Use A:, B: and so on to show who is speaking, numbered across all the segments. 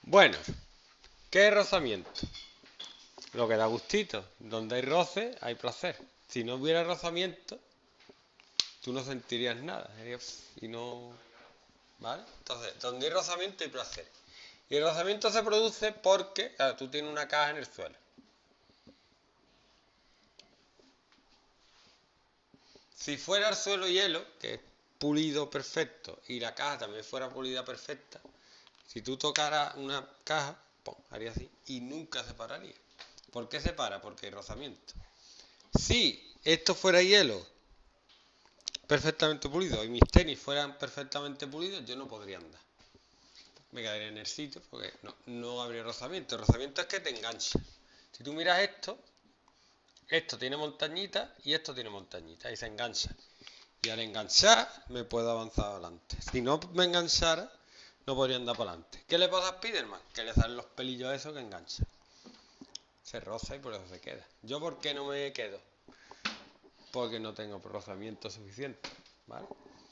A: Bueno, ¿qué es rozamiento? Lo que da gustito. Donde hay roce, hay placer. Si no hubiera rozamiento, tú no sentirías nada. Y no... ¿Vale? Entonces, donde hay rozamiento, hay placer. Y el rozamiento se produce porque, claro, tú tienes una caja en el suelo. Si fuera el suelo hielo, que es pulido perfecto, y la caja también fuera pulida perfecta, si tú tocaras una caja, ¡pum!, haría así, y nunca se pararía. ¿Por qué se para? Porque hay rozamiento. Si esto fuera hielo, perfectamente pulido, y mis tenis fueran perfectamente pulidos, yo no podría andar. Me quedaría en el sitio porque no habría rozamiento. El rozamiento es que te engancha. Si tú miras esto tiene montañita y esto tiene montañita, y se engancha. Y al enganchar me puedo avanzar adelante. Si no me enganchara, no podría andar para adelante. ¿Qué le pasa a Spiderman? Que le salen los pelillos a eso que engancha. Se roza y por eso se queda. ¿Yo por qué no me quedo? Porque no tengo rozamiento suficiente, ¿vale?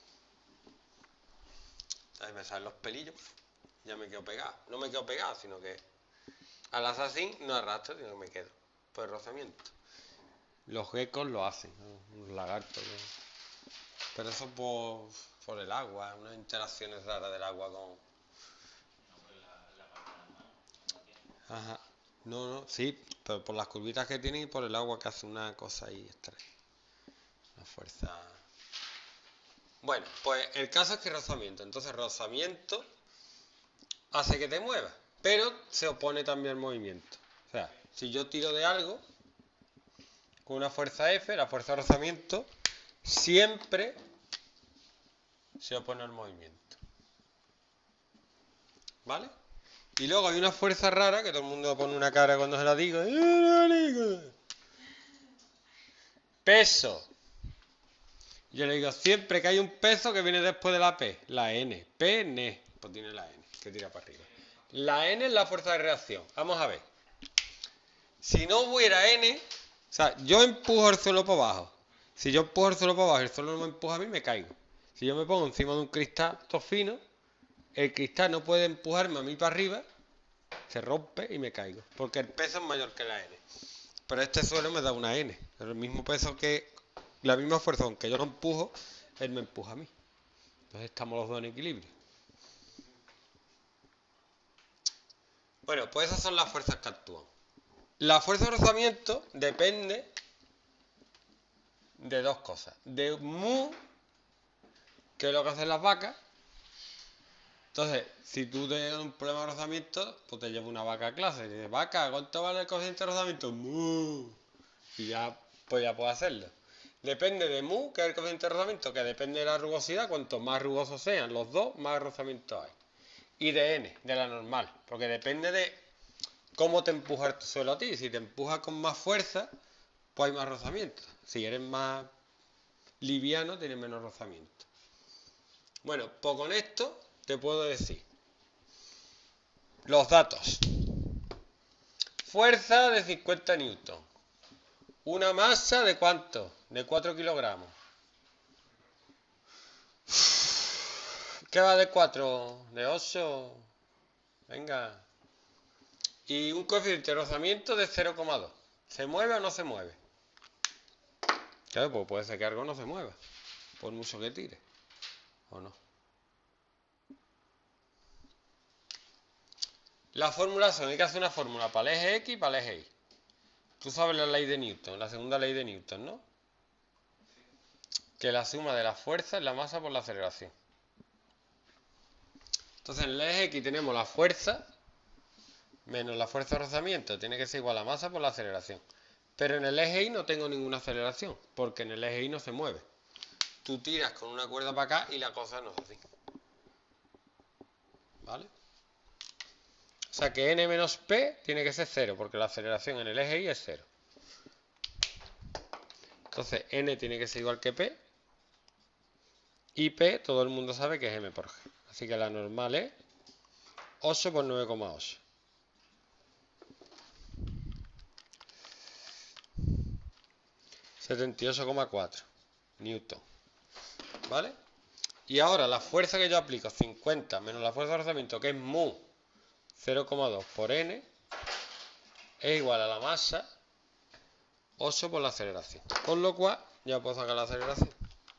A: Ahí me salen los pelillos, ya me quedo pegado. No me quedo pegado, sino que al así no arrastro, sino que me quedo por el rozamiento. Los geckos lo hacen, ¿no? Un lagarto. Pero eso por el agua, unas interacciones raras del agua con... Ajá. No, sí, pero por las curvitas que tiene y por el agua que hace una cosa ahí extraña. Una fuerza... Bueno, pues el caso es que rozamiento. Entonces rozamiento hace que te muevas, pero se opone también al movimiento. O sea, si yo tiro de algo con una fuerza F, la fuerza de rozamiento siempre se opone al movimiento. ¿Vale? Y luego hay una fuerza rara que todo el mundo pone una cara cuando se la digo. Peso. Yo le digo siempre que hay un peso que viene después de la P, la N. P, N. Pues tiene la N, que tira para arriba. La N es la fuerza de reacción. Vamos a ver. Si no hubiera N, o sea, yo empujo el suelo para abajo. Si yo empujo el suelo para abajo y el suelo no me empuja a mí, me caigo. Si yo me pongo encima de un cristal todo fino, el cristal no puede empujarme a mí para arriba, se rompe y me caigo. Porque el peso es mayor que la N. Pero este suelo me da una N. Pero el mismo peso que... La misma fuerza, aunque yo lo empujo, él me empuja a mí. Entonces estamos los dos en equilibrio. Bueno, pues esas son las fuerzas que actúan. La fuerza de rozamiento depende de dos cosas. De mu, que es lo que hacen las vacas. Entonces, si tú tienes un problema de rozamiento, pues te lleva una vaca a clase. Y dices, vaca, ¿cuánto vale el coeficiente de rozamiento? Mu. Y ya, pues ya puedo hacerlo. Depende de mu, que es el coeficiente de rozamiento, que depende de la rugosidad. Cuanto más rugosos sean los dos, más rozamiento hay. Y de n, de la normal, porque depende de cómo te empuja el suelo a ti. Si te empuja con más fuerza, pues hay más rozamiento. Si eres más liviano, tienes menos rozamiento. Bueno, pues con esto te puedo decir los datos. Fuerza de 50 newton. Una masa de ¿cuánto? De 4 kilogramos. ¿Qué va de 4? ¿De 8? Venga. Y un coeficiente de rozamiento de 0,2. ¿Se mueve o no se mueve? Claro, pues puede ser que algo no se mueva, por mucho que tire, ¿o no? La formulación, hay que hacer una fórmula para el eje X y para el eje Y. Tú sabes la ley de Newton, la segunda ley de Newton, ¿no? Que la suma de la fuerza es la masa por la aceleración. Entonces en el eje X tenemos la fuerza menos la fuerza de rozamiento, tiene que ser igual a la masa por la aceleración. Pero en el eje Y no tengo ninguna aceleración, porque en el eje Y no se mueve. Tú tiras con una cuerda para acá y la cosa no es así. ¿Vale? O sea que n menos p tiene que ser 0, porque la aceleración en el eje Y es 0. Entonces n tiene que ser igual que p. Y p todo el mundo sabe que es m por g. Así que la normal es 8 por 9,8. 78,4 newton. ¿Vale? Y ahora la fuerza que yo aplico, 50 menos la fuerza de rozamiento, que es mu, 0,2 por n es igual a la masa 8 por la aceleración. Con lo cual, ya puedo sacar la aceleración.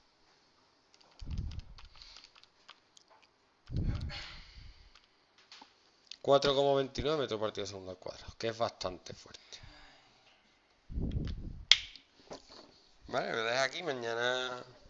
A: ...4,29 metros partido segundo al cuadrado... ...que es bastante fuerte. Vale, lo dejo aquí, mañana